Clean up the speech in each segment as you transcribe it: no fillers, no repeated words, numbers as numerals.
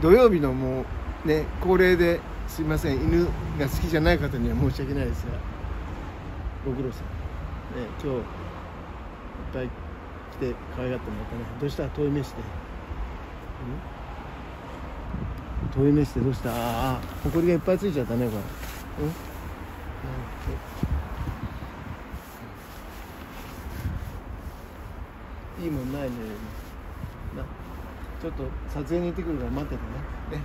土曜日のもうね恒例ですいません、犬が好きじゃない方には申し訳ないですが、ご苦労さん、今日いっぱい来て可愛がってもらったね。どうした？遠い目して、遠い目してどうした？ほこりがいっぱいついちゃったねこれ。いいもんないね。ちょっと撮影に行ってくるから待っててね。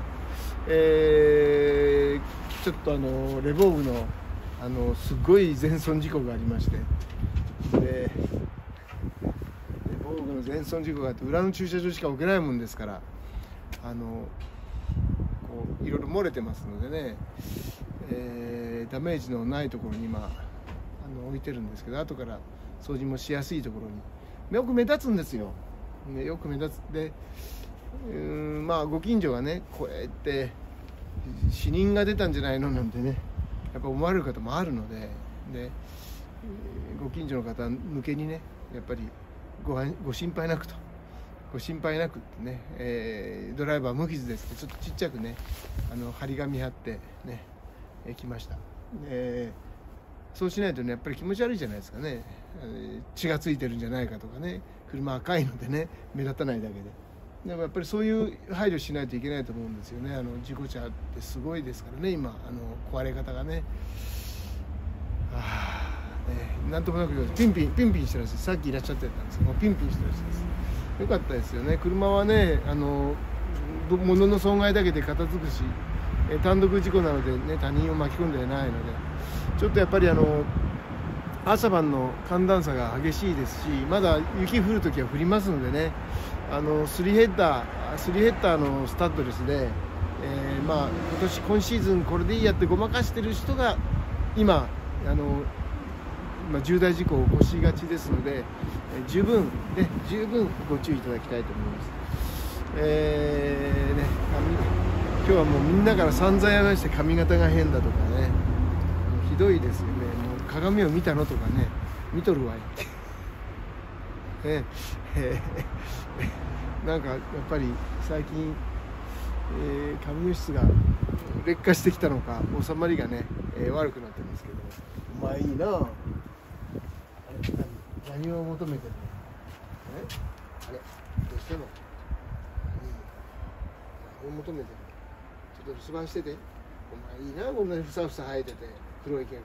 ちょっとレボーグのすごい全損事故がありまして、でレボーグの全損事故があって裏の駐車場しか置けないもんですから、こういろいろ漏れてますのでね、ダメージのないところに今置いてるんですけど、後から掃除もしやすいところによく目立つんですよ、ね、よく目立つ。でまあご近所がねこうやって死人が出たんじゃないのなんてねやっぱ思われる方もあるので、ご近所の方向けにねやっぱりご心配なくと、ご心配なくってね、ドライバー無傷ですってちょっとちっちゃくね張り紙貼ってね来ました。そうしないとねやっぱり気持ち悪いじゃないですかね、血がついてるんじゃないかとかね、車赤いのでね目立たないだけで。でもやっぱりそういう配慮しないといけないと思うんですよね。事故車ってすごいですからね今壊れ方がね。なんともなくピンピンしてるらしい。さっきいらっしゃってたんですけどピンピンしてるらしいです。よかったですよね。車はね物の損害だけで片付くし、単独事故なのでね他人を巻き込んでないので、ちょっとやっぱり朝晩の寒暖差が激しいですし、まだ雪降るときは降りますのでね、スリーヘッダーのスタッドレスで、今シーズンこれでいいやってごまかしてる人が今重大事故を起こしがちですので、十分ご注意いただきたいと思います。今日はもうみんなから散々やらして髪型が変だとかね、ひどいですよね。もう鏡を見たのとかね、見とるわいなんかやっぱり最近、髪の質が劣化してきたのか収まりがね、悪くなってますけど、お前いいなあ。何を求めてるの？あれどうしたの？何を求めてるの？ちょっと留守番してて。お前いいな、こんなにふさふさ生えてて黒い毛が。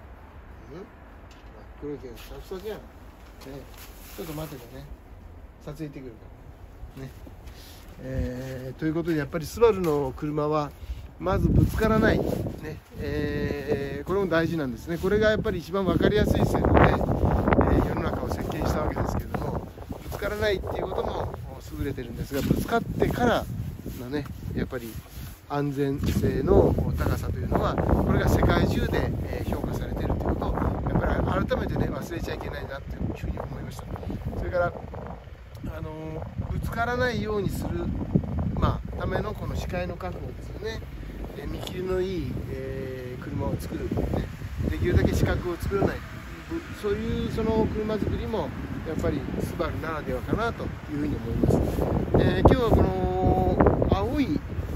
黒い毛がふさふさじゃん。ちょっと待っててね。撮影行ってくるからね。ということでやっぱりスバルの車はまずぶつからない、ねこれも大事なんですね。これがやっぱり一番分かりやすい線で、世の中を設計したわけですけれども、ぶつからないっていうことも優れてるんですが、ぶつかってからのねやっぱり安全性の高さというのはこれが世界中で評価されているということをやっぱり改めてね忘れちゃいけないなというふうに思いました。それからぶつからないようにする、ためのこの視界の確保ですよね。見切りのいい、車を作る、できるだけ死角を作らない、そういうその車作りもやっぱりスバルならではかなというふうに思います。今日はこの青い、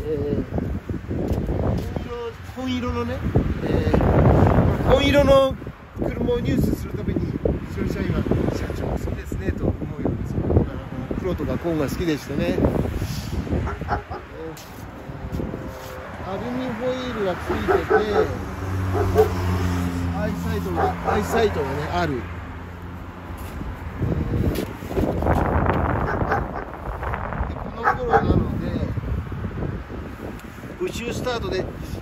紺色のね、紺色の車を入手するために一緒に社員は社長好きですねと思うようです。黒とか紺が好きでしてね。アルミホイールがついててアイサイトがねある。この頃なのでプッシュスタートで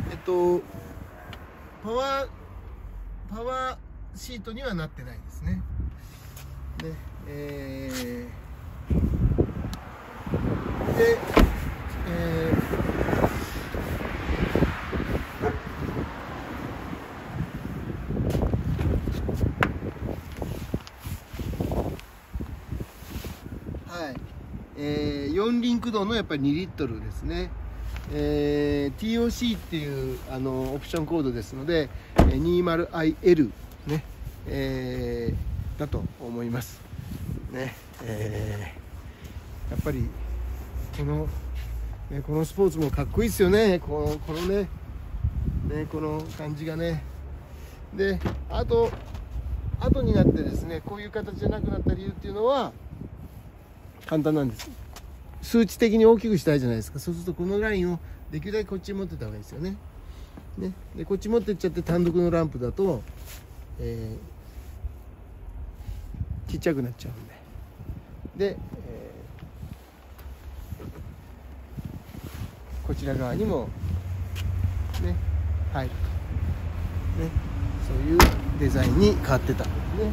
パワーシートにはなってないですね。4輪駆動のやっぱり2リットルですね。TOC っていうオプションコードですので 20IL ね、だと思いますね。やっぱりこのね、このスポーツもかっこいいですよね。このね、この感じがね。で、後になってですね、こういう形じゃなくなった理由っていうのは簡単なんです。数値的に大きくしたいじゃないですか。そうするとこのラインをできるだけこっちに持ってた方がいいですよね。でこっち持ってっちゃって単独のランプだと、ちっちゃくなっちゃうんで、こちら側にもね入るとね、そういうデザインに変わってたんですね。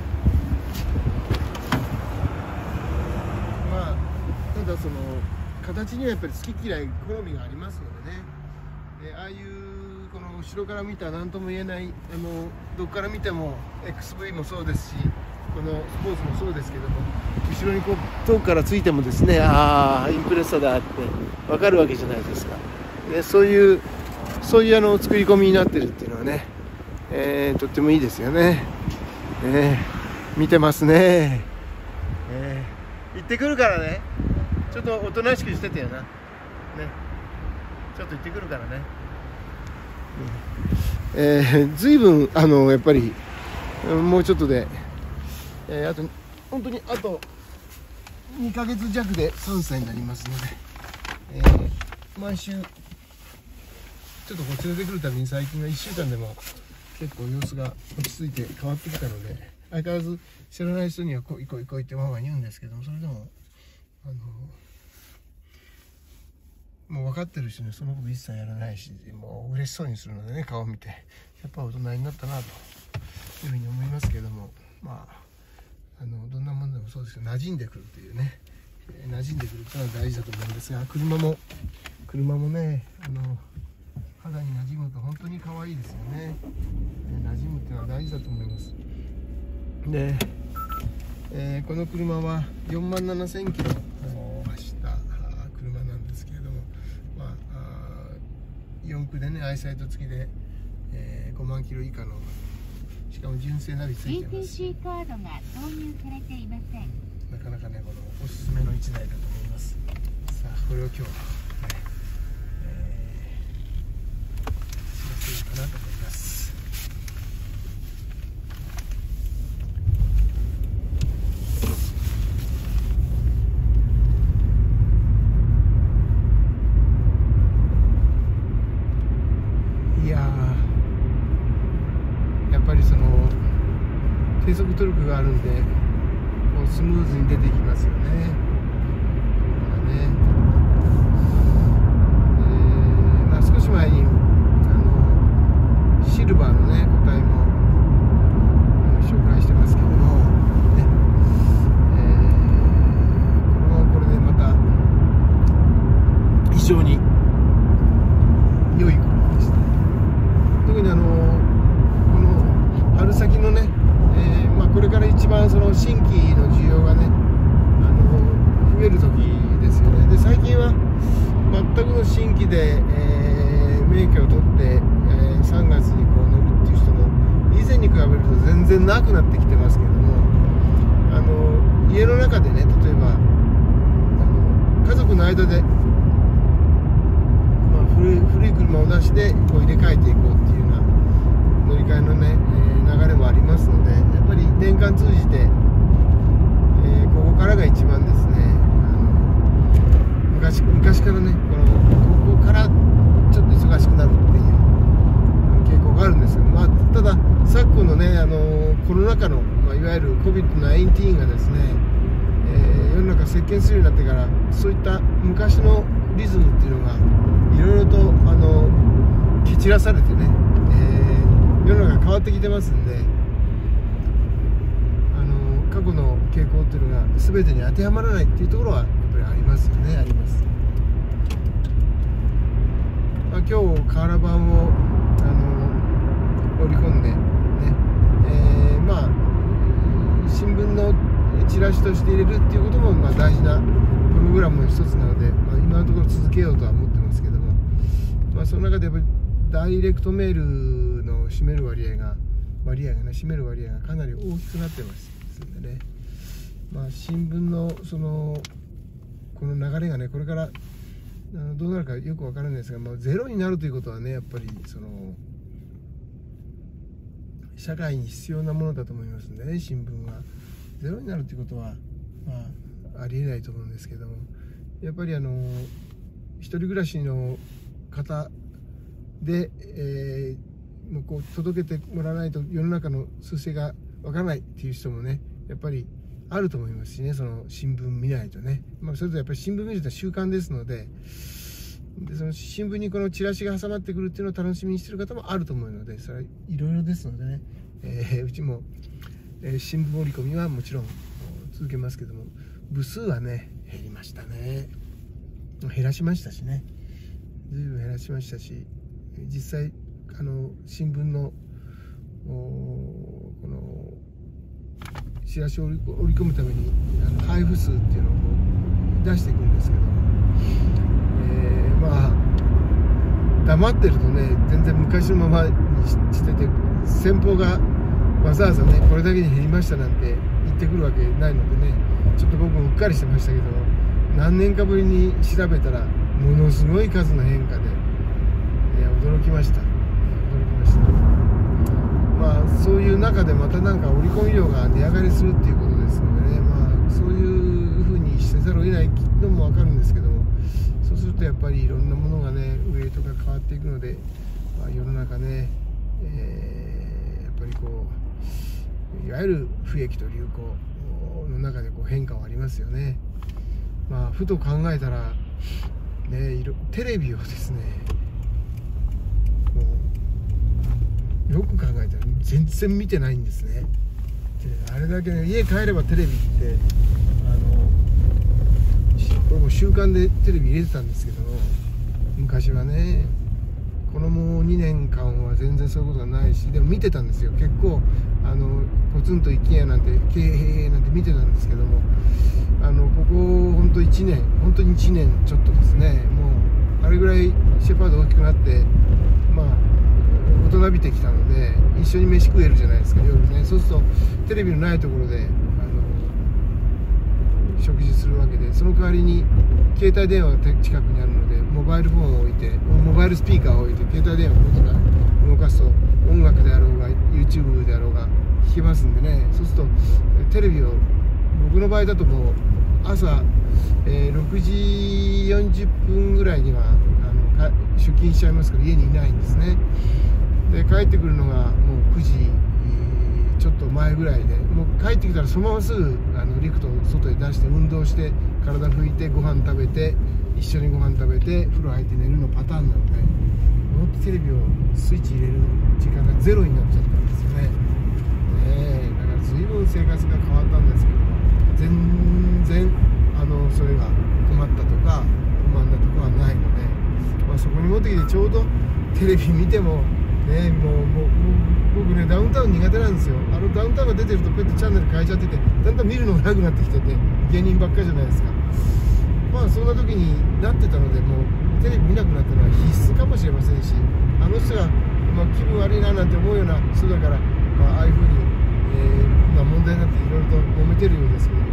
まあただその形にはやっぱり好き嫌い好みがありますのでね。でああいうこの後ろから見た何とも言えないどこから見ても XV もそうですし、このスポーツもそうですけども、後ろにこう遠くからついてもですね、ああインプレッサだって分かるわけじゃないですか。でそういう作り込みになってるっていうのはね、とってもいいですよね。見てますね。行ってくるからね。ちょっとおとなしくしててよな。ね。ちょっと行ってくるからね。随分やっぱりもうちょっとで、本当にあと2ヶ月弱で3歳になりますので、毎週ちょっとこう連れてくるたびに最近は1週間でも結構様子が落ち着いて変わってきたので、相変わらず知らない人には来い来い来いってママ言うんですけども、それでももう分かってる人にそのこと一切やらないし、もう嬉しそうにするのでね、顔を見てやっぱ大人になったなというふうに思いますけども、まあどんなものでもそうですけど、馴染んでくるというね、馴染んでくるというのは大事だと思うんですが、車もね肌に馴染むと本当に可愛いですよね。馴染むっていうのは大事だと思います。で、この車は47,000キロ走った車なんですけれども、4駆でね、アイサイト付きで、5万キロ以下の、しかも純正ナビついてますし、 ETC カードが投入されていません。 なかなかね、このおすすめの1台だと思います。さあこれを今日はね、知らせようかなと思います。いやー、やっぱりその低速トルクがあるんで、もうスムーズに出てきますよね。少し前にシルバーのね個体も紹介してますけども、ね、これでまた非常に良い車でした。特にこの春先のね、これから一番その新規の需要がね増える時ですよね。で最近は全くの新規で、免許を取って、3月にこう乗るっていう人も以前に比べると全然なくなってきてますけども、家の中でね、例えば家族の間で、古い車を出してこう入れ替えていこうっていうような乗り換えのね、流れもありますので、やっぱり年間通じて、ここからが一番ですね、昔からね、ここからちょっと忙しくなるっていう傾向があるんですけど、ただ昨今のね、コロナ禍の、いわゆる COVID-19 がですね、世の中席巻するようになってから、そういった昔のリズムっていうのがいろいろと蹴散らされてね、世の中変わってきてますんで、過去の傾向っていうのが全てに当てはまらないっていうところはやっぱりありますよね。あります。今日瓦版を織り込んでね、新聞のチラシとして入れるっていうことも大事なプログラムの一つなので、今のところ続けようとは思ってますけども、その中でやっぱりダイレクトメールの占める割合がかなり大きくなってますんでね、新聞のこの流れがね、これからどうなるかよくわからないですが、ゼロになるということはね、やっぱり社会に必要なものだと思いますんでね、新聞はゼロになるということは、ありえないと思うんですけども、やっぱり一人暮らしの方で、もうこう届けてもらわないと世の中の趨勢がわからないっていう人もね、やっぱりあると思いますしね、その新聞見ないとね、それとやっぱり新聞見るのは習慣ですので、その新聞にこのチラシが挟まってくるっていうのを楽しみにしてる方もあると思うので、それはいろいろですのでね、うちも、新聞折り込みはもちろん続けますけども、部数はね減りましたね。減らしましたしね、随分減らしましたし、実際新聞のこのチラシを折り込むために配布数っていうのを出していくんですけど、黙ってるとね全然昔のままにしてて、先方がわざわざねこれだけに減りましたなんて言ってくるわけないのでね、ちょっと僕もうっかりしてましたけど、何年かぶりに調べたらものすごい数の変化で、驚きました。そういう中でまたなんか折り込み料が値上がりするっていうことですのでね、そういうふうにせざるを得ないのも分かるんですけども、そうするとやっぱりいろんなものがねウエイトが変わっていくので、世の中ね、やっぱりこういわゆる不景気と流行の中でこう変化はありますよね。ふと考えたらね、テレビをですね、よく考えたら全然見てないんですね。あれだけね、家帰ればテレビってこれも習慣でテレビ入れてたんですけども、昔はね、このもう2年間は全然そういうことがないし、でも見てたんですよ。結構ポツンと一軒家なんて経営なんて見てたんですけども、ここ本当1年、本当に1年ちょっとですね、もうあれぐらいシェパード大きくなって、大人びてきたので一緒に飯食えるじゃないですか、夜ね。そうするとテレビのないところで食事するわけで、その代わりに携帯電話が近くにあるので、モバイルフォンを置いて、モバイルスピーカーを置いて、携帯電話を動かすと音楽であろうが YouTube であろうが聴けますんでね。そうするとテレビを、僕の場合だともう朝、6時40分ぐらいには出勤しちゃいますから家にいないんですね。で帰ってくるのがもう9時ちょっと前ぐらいで、もう帰ってきたらそのまますぐリクトを外へ出して運動して体拭いてご飯食べて、一緒にご飯食べて風呂入って寝るのパターンなので、もっとテレビをスイッチ入れる時間がゼロになっちゃったんですよね。だから随分生活が変わったんですけども、全然それが困ったとか不満なとこはないので、そこに持ってきてちょうどテレビ見てもね、もう僕ねダウンタウン苦手なんですよ。ダウンタウンが出てるとこうやってチャンネル変えちゃってて、だんだん見るのがなくなってきてて、芸人ばっかりじゃないですか。そんな時になってたので、もうテレビ見なくなったのは必須かもしれませんし、あの人が、気分悪いななんて思うような人だから、ああいうふうに、問題になっていろいろと揉めてるようですけども、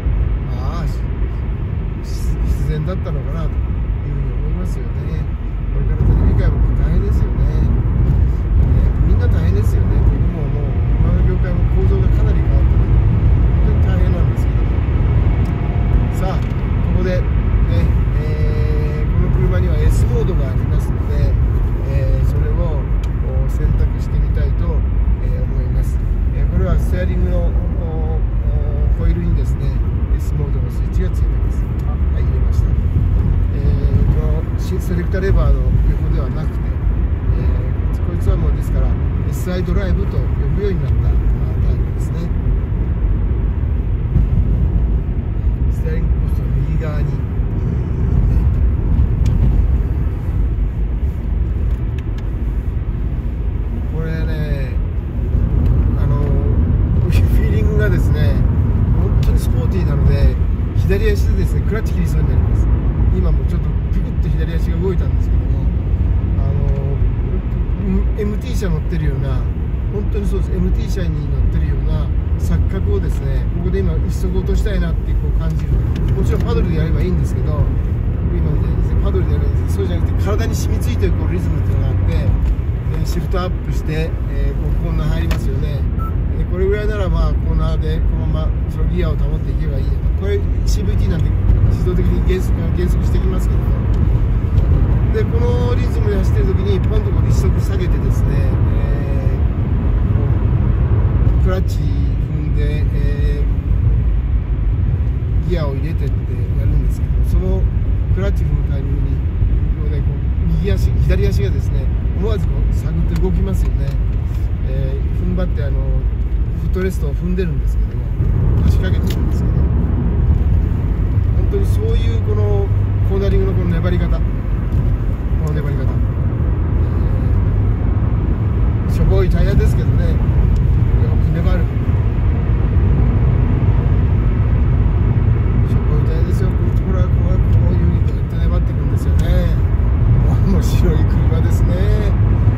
必然だったのかなというふうに思いますよね。これからテレビ界も大変ですよね。みんな大変ですよね。僕ももう今の業界も構造がかなり変わったので本当に大変なんですけども、さあここでね、この車には S モードがありますので、それを選択してみたいと、思います。これはステアリングのコイルにですね S モードのスイッチがついています。はい、入れました。このセレクタレバーの横ではなくて、こいつはもうですから SI ドライブと呼ぶようになったタイプですね。ステアリングポストの右側に、これね、フィーリングがですね本当にスポーティーなので、左足でですねクラッチ切りそうになります。今もちょっとピクッと左足が動いたんですけども、MT 車乗ってるような、本当にそうです、 MT 車に乗ってるような錯覚をですね、ここで今一足落としたいなってこう感じる。もちろんパドルでやればいいんですけど、今みたいにですねパドルでやればいいんです。 体に染みついてるこうリズムっていうのがあって、シフトアップして、コーナー入りますよね。でこれぐらいならまあコーナーでこのままそのギアを保っていけばいいよと。これ CVT なんで自動的に減速してきますけども、でこのリズムで走ってる時にポンとこう立速下げてですね、クラッチ踏んで、ギアを入れてってやるんですけど、そのクラッチ踏むタイミングにこう、右足左足がですね思わずこう探って動きますよね。踏ん張ってフットレストを踏んでるんですけども、足掛けてるんですけど、本当にそういうこのコーナリングのこの粘り方、この粘り方、しょぼいタイヤですけどね、よく粘る。しょぼいタイヤですよ。これはこういう風にずっと粘っていくんですよね。面白い車ですね。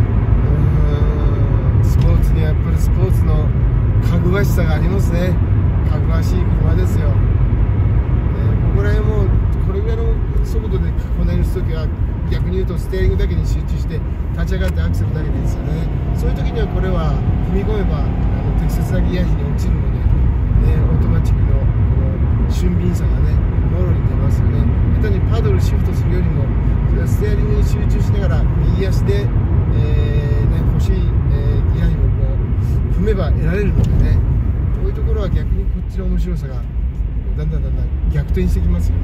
スポーツにはやっぱりスポーツのかぐわしさがありますね。かぐわしい車ですよ。ここら辺もこれぐらいの速度でこんなにするときは逆に言うとステーリングだけに集中して立ち上がってアクセルだけでいいですよね。そういう時にはこれは踏み込めば適切なギア比に落ちるので、オートマチックのこの俊敏さがねもろに出ますよね。下手にパドルシフトするよりもステアリングに集中しながら右足で、欲しい、ギア比をこう踏めば得られるのでね、こういうところは逆にこっちの面白さがだんだん逆転してきますよね。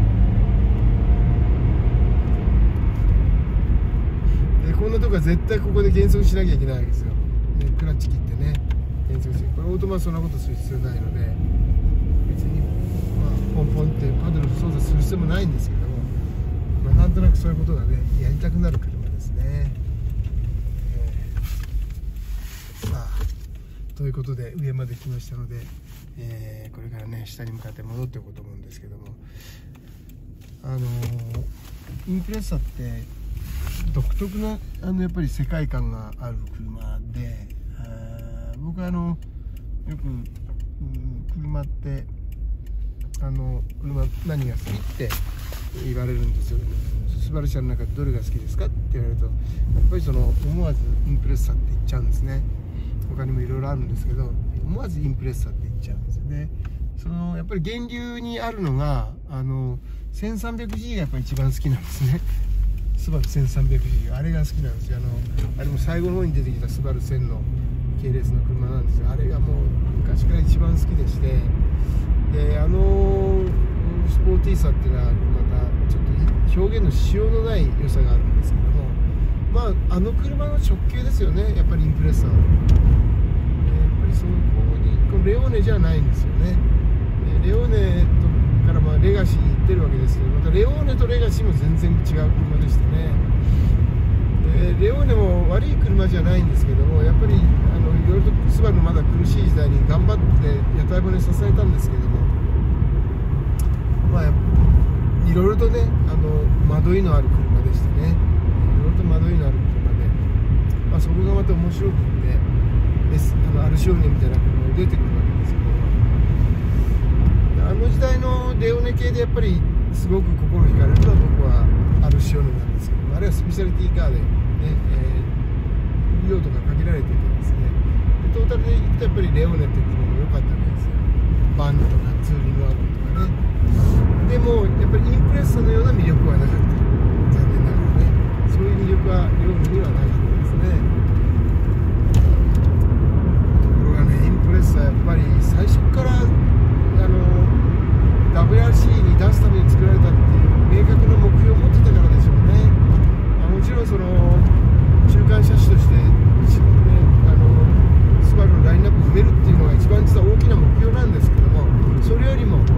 でこんなとこは絶対ここで減速しなきゃいけないわけですよ。でクラッチ切ってね減速して、これオートマはそんなことする必要ないので、別に、ポンポンってパドル操作する必要もないんですけども、なんとなくそういうことがねやりたくなる車ですね。ということで上まで来ましたので、これからね下に向かって戻っていこうと思うんですけども、インプレッサって独特なやっぱり世界観がある車で、僕はよく、車って車何が好きって言われるんですよ。スバル車の中でどれが好きですかって言われると、やっぱり思わずインプレッサって言っちゃうんですね。他にもいろいろあるんですけど、思わずインプレッサって言っちゃうんですよね。やっぱり源流にあるのが1300G がやっぱり一番好きなんですね。スバル 1300G あれが好きなんですよ。あれも最後の方に出てきたスバル1000の系列の車なんですよ。あれがもう昔から一番好きでして、でスポーティーさっていうのはまたちょっと表現のしようのない良さがあるんですけども、車の直球ですよね、やっぱりインプレッサーは。やっぱりこのレオーネじゃないんですよね。レオーネからレガシーに行ってるわけですけど、またレオーネとレガシーも全然違う車でしてね。レオーネも悪い車じゃないんですけども、やっぱりいろいろとスバルのまだ苦しい時代に頑張って屋台骨支えたんですけども、いろいろとね惑いのある車でしてね、いろいろと惑いのある車で、そこがまた面白くってアルシオーネみたいな車が出てくるわけですけども、時代のレオネ系でやっぱりすごく心惹かれるのは僕はアルシオーネなんですけども、あれはスペシャリティカーでね、用途が限られていてですね、トータルでいくとやっぱりレオネっていう車も良かったわけですよ。バンとかツーリングワゴンとかね。でもやっぱりインプレッサのような魅力はなかった、残念ながらね。そういう魅力はレオネにはなかったですね。ところがね、インプレッサはやっぱり最初からWRC に出すために作られたっていう明確な目標を持ってたからでしょうね。もちろん中間車種としてスバルのラインナップを埋めるっていうのが一番実は大きな目標なんですけども、それよりもね、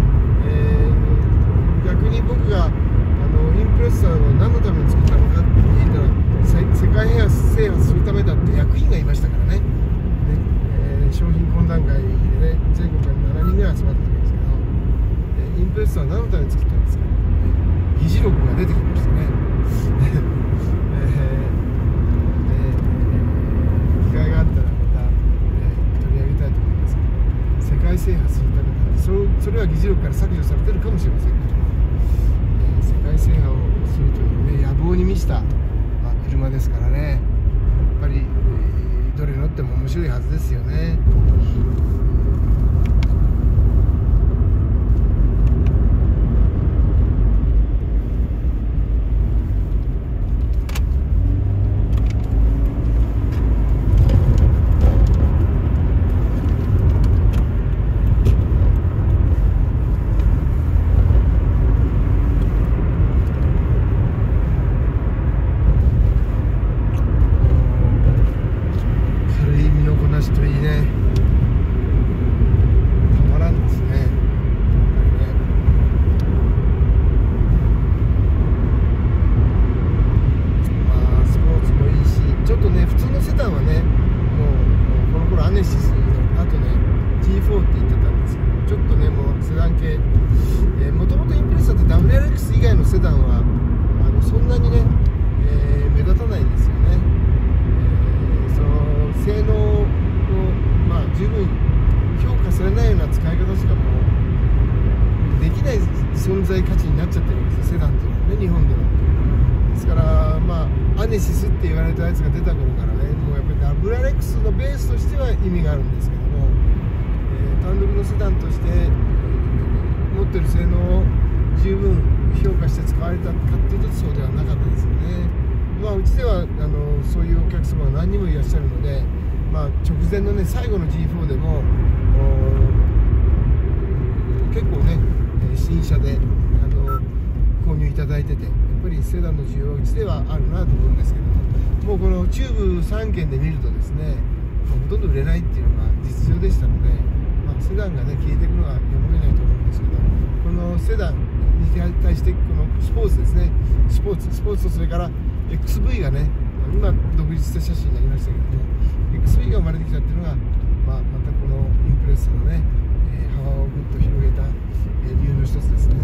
逆に僕がインプレッサーを何のために作ったのかって聞いたら、世界制覇するためだって役員がいましたからね。商品懇談会でね、全国から7人ぐらい集まったわけですけど、インプレッサーは何のために作ったんですか、議事録が出てきましたね。機会があったらまた、取り上げたいと思いますけど、世界制覇するためだってそれは議事録から削除されてるかもしれませんけど、世界制覇をするというね野望に 、車ですからね、やっぱり、どれ乗っても面白いはずですよね。もともとインプレッサーって WRX 以外のセダンはそんなにね、目立たないんですよね。その性能を、十分評価されないような使い方しかもうできない存在価値になっちゃってるんですよ、セダンっていうのはね、日本では。ですからアネシスって言われたやつが出た頃からね、もうやっぱり WRX のベースとしては意味があるんですけども、単独のセダンとして持ってる性能を十分評価して使われたかっていうとそうではなかったですよね。うちではそういうお客様が何人もいらっしゃるので、直前のね最後の G4 でも結構ね新車で購入いただいてて、やっぱりセダンの需要はうちではあるなと思うんですけども、もうこの中部3県で見るとですね、ほとんど売れないっていうのが実情でしたので、セダンがね消えていくのはやむを得ないと思うんですけど、このセダンに対してこのスポーツですね、スポーツとそれから XV がね、今独立した車種になりましたけども、 XV が生まれてきたっていうのが、またこのインプレッサのね、幅をぐっと広げた理由の一つですね。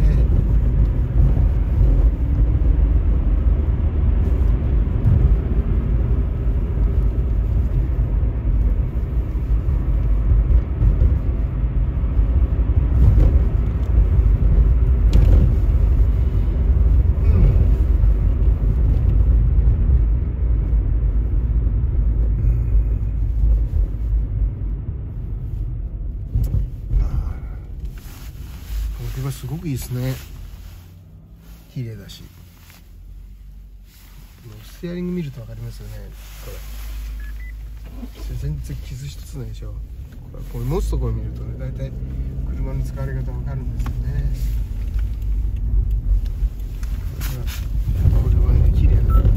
すごくいいですね、綺麗だし、ステアリング見ると分かりますよね。これ全然傷一つないでしょ。これ持つところ見るとね、大体車の使われ方分かるんですよね。これはね綺麗な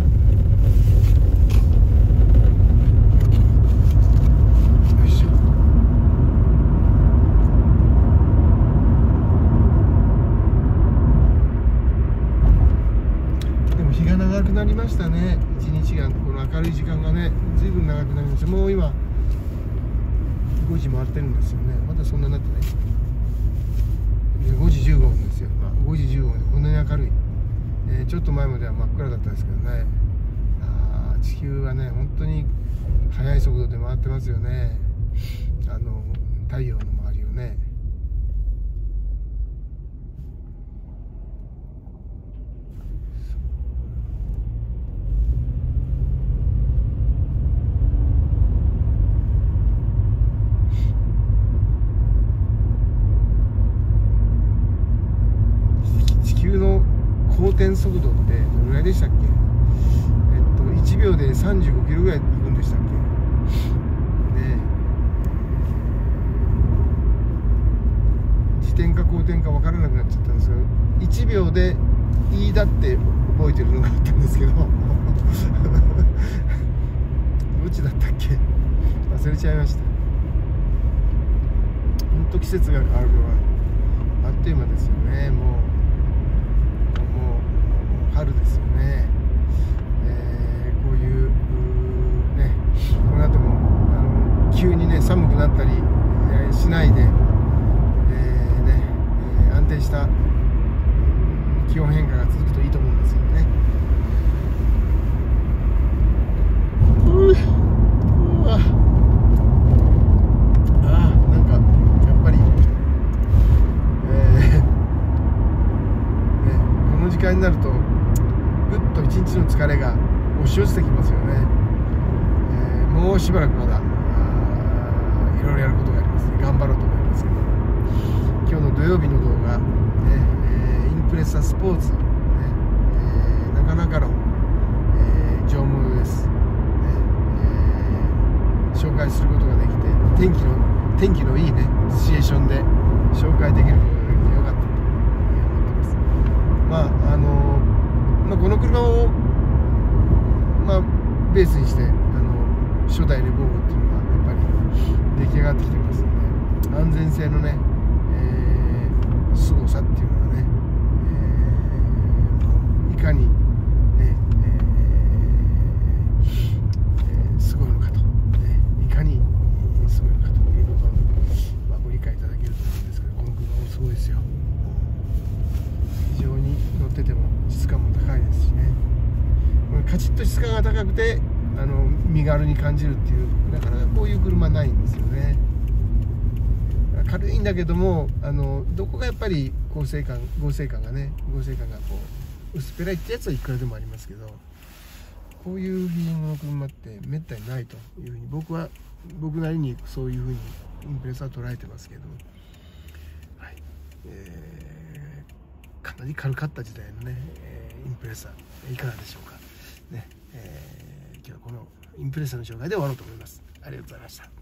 長くなりましたね。一日がこの明るい時間がね随分長くなりました。もう今5時回ってるんですよね。まだそんなになってない。5時15分ですよ。5時15分でこんなに明るい、ちょっと前までは真っ暗だったんですけどね。地球はね本当に速い速度で回ってますよね。太陽の周りをね。公転速度ってどれぐらいでしたっけ。1秒で35キロぐらい行くんでしたっけね。自転か公転か分からなくなっちゃったんですけど、1秒でいいだって覚えてるのがあったんですけどどっちだったっけ忘れちゃいました。ほんと季節が変わるのはあっという間ですよね。もう春ですよね。こういうね、この後も急にね寒くなったり、しないで、安定した気温変化が続くといいと思うんですよね。なんかやっぱり、 ぐっと一日の疲れが押し寄せてきますよね。もうしばらくまだいろいろやることがありますね。頑張ろうと思いますけど、今日の土曜日の動画、インプレッサスポーツ、なかなかの、上物です、紹介することができて、天気のいいねシチュエーションで紹介できることができてよかったと思ってます。この車を、ベースにして初代レボーグっていうのがやっぱり出来上がってきてますので、安全性のね、凄さっていうのがね、いかにね、すごいのかと、いかにすごいのかということを、ご理解いただけると思うんですけど、この車もすごいですよ。非常に乗ってても質感も高いですしね、カチッと質感が高くて身軽に感じるっていう、だからこういう車ないんですよね。軽いんだけどもどこがやっぱり合成感がこう薄っぺらいってやつはいくらでもありますけど、こういうフィーリングの車ってめったにないというふうに僕なりにそういうふうにインプレッサーを捉えてますけど、はい、かなり軽かった時代のね、インプレッサーいかがでしょうかね。今日はこのインプレッサーの紹介で終わろうと思います。ありがとうございました。